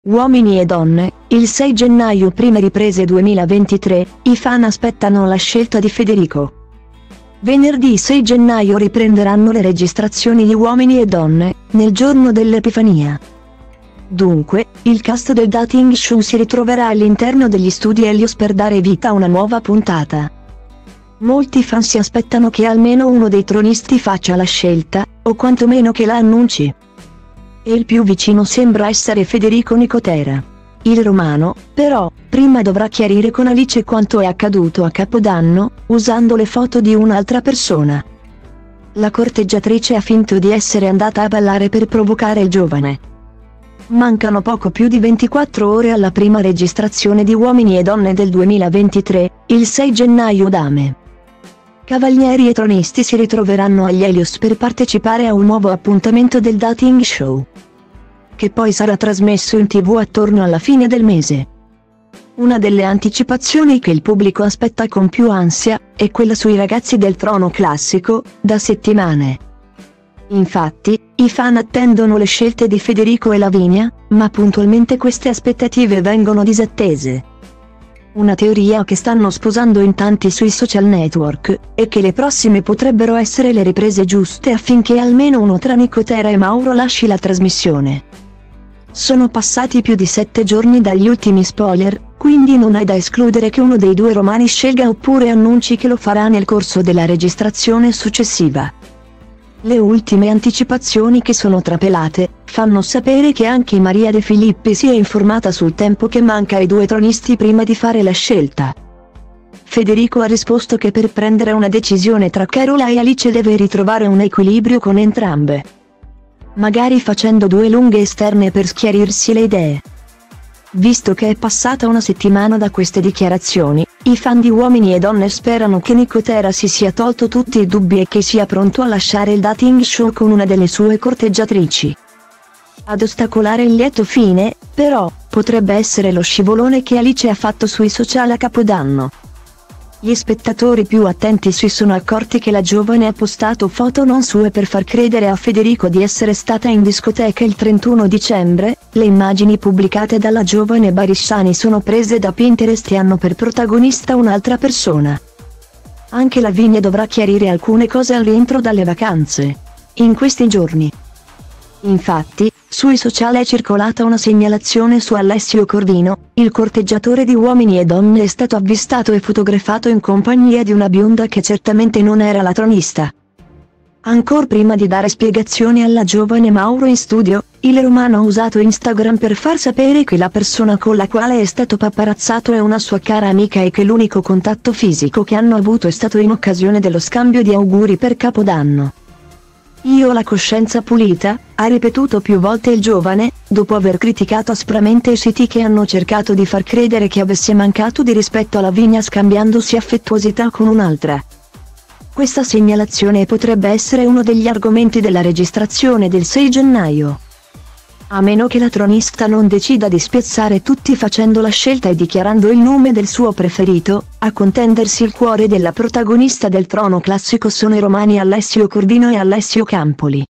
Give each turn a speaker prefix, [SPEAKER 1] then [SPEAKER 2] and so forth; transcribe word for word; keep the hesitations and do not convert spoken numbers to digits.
[SPEAKER 1] Uomini e donne, il sei gennaio prime riprese duemilaventitré, i fan aspettano la scelta di Federico. Venerdì sei gennaio riprenderanno le registrazioni di Uomini e donne, nel giorno dell'Epifania. Dunque, il cast del dating show si ritroverà all'interno degli studi Helios per dare vita a una nuova puntata. Molti fan si aspettano che almeno uno dei tronisti faccia la scelta, o quantomeno che la annunci. E il più vicino sembra essere Federico Nicotera. Il romano, però, prima dovrà chiarire con Alice quanto è accaduto a Capodanno, usando le foto di un'altra persona. La corteggiatrice ha finto di essere andata a ballare per provocare il giovane. Mancano poco più di ventiquattro ore alla prima registrazione di Uomini e donne del duemilaventitré, il sei gennaio Dame. Cavalieri e tronisti si ritroveranno agli Helios per partecipare a un nuovo appuntamento del dating show, che poi sarà trasmesso in tv attorno alla fine del mese. Una delle anticipazioni che il pubblico aspetta con più ansia, è quella sui ragazzi del trono classico, da settimane. Infatti, i fan attendono le scelte di Federico e Lavinia, ma puntualmente queste aspettative vengono disattese. Una teoria che stanno sposando in tanti sui social network, è che le prossime potrebbero essere le riprese giuste affinché almeno uno tra Nicotera e Mauro lasci la trasmissione. Sono passati più di sette giorni dagli ultimi spoiler, quindi non è da escludere che uno dei due romani scelga oppure annunci che lo farà nel corso della registrazione successiva. Le ultime anticipazioni che sono trapelate, fanno sapere che anche Maria De Filippi si è informata sul tempo che manca ai due tronisti prima di fare la scelta. Federico ha risposto che per prendere una decisione tra Carola e Alice deve ritrovare un equilibrio con entrambe. Magari facendo due lunghe esterne per schiarirsi le idee. Visto che è passata una settimana da queste dichiarazioni, i fan di Uomini e donne sperano che Nicotera si sia tolto tutti i dubbi e che sia pronto a lasciare il dating show con una delle sue corteggiatrici. Ad ostacolare il lieto fine, però, potrebbe essere lo scivolone che Alice ha fatto sui social a Capodanno. Gli spettatori più attenti si sono accorti che la giovane ha postato foto non sue per far credere a Federico di essere stata in discoteca il trentuno dicembre, le immagini pubblicate dalla giovane Barisciani sono prese da Pinterest e hanno per protagonista un'altra persona. Anche Lavinia dovrà chiarire alcune cose al rientro dalle vacanze. In questi giorni. Infatti, sui social è circolata una segnalazione su Alessio Corvino, il corteggiatore di Uomini e donne è stato avvistato e fotografato in compagnia di una bionda che certamente non era la tronista. Ancor prima di dare spiegazioni alla giovane Mauro in studio, il romano ha usato Instagram per far sapere che la persona con la quale è stato paparazzato è una sua cara amica e che l'unico contatto fisico che hanno avuto è stato in occasione dello scambio di auguri per Capodanno. Io ho la coscienza pulita, ha ripetuto più volte il giovane, dopo aver criticato aspramente i siti che hanno cercato di far credere che avesse mancato di rispetto a Lavinia scambiandosi affettuosità con un'altra. Questa segnalazione potrebbe essere uno degli argomenti della registrazione del sei gennaio. A meno che la tronista non decida di spiazzare tutti facendo la scelta e dichiarando il nome del suo preferito, a contendersi il cuore della protagonista del trono classico sono i romani Alessio Corvino e Alessio Campoli.